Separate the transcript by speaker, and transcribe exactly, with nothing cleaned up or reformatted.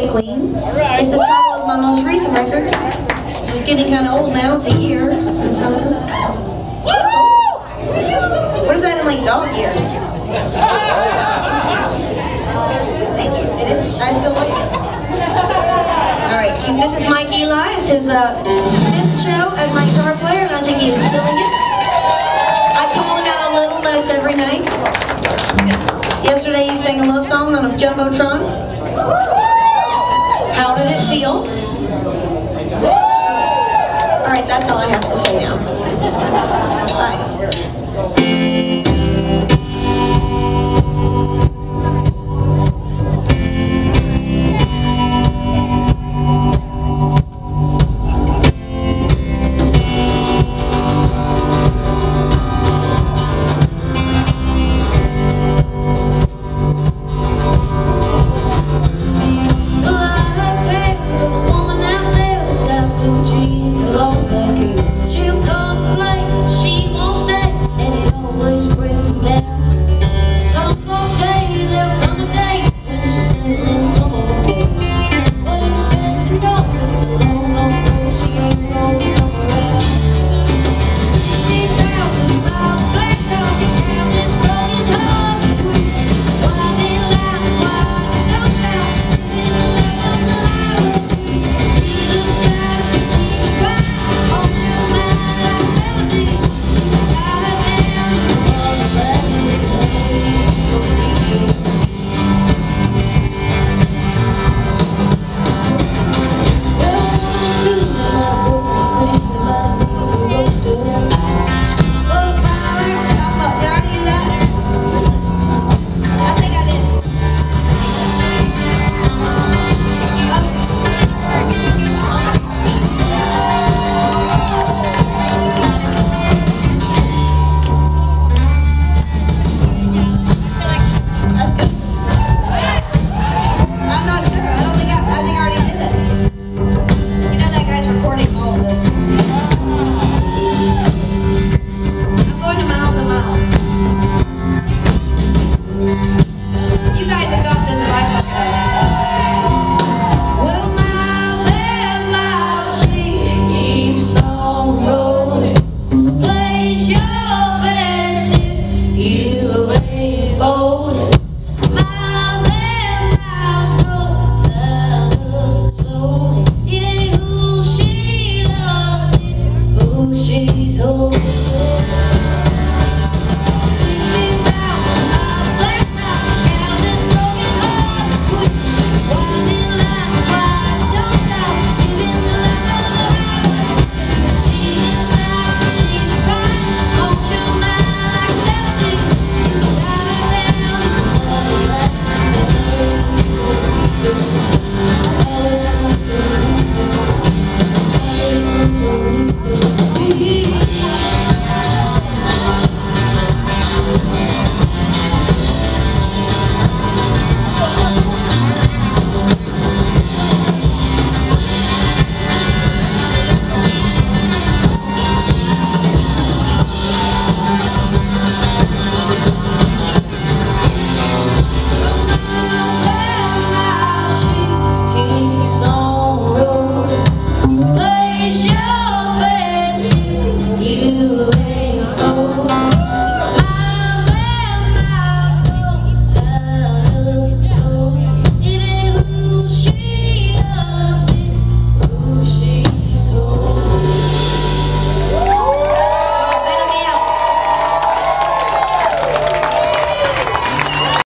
Speaker 1: Birthday Queen. It's the title of my most recent record. She's getting kind of old now. It's a year and something. That's old. What is that in like dog years? Thank you. It is. I still like it. Alright, this is Mike Eli. It's his uh, fifth show as my guitar player, and I think he is killing it. I call him out a little less every night. Yesterday you sang a love song on a Jumbotron. How did it feel? Alright, that's all I have to say now. Bye.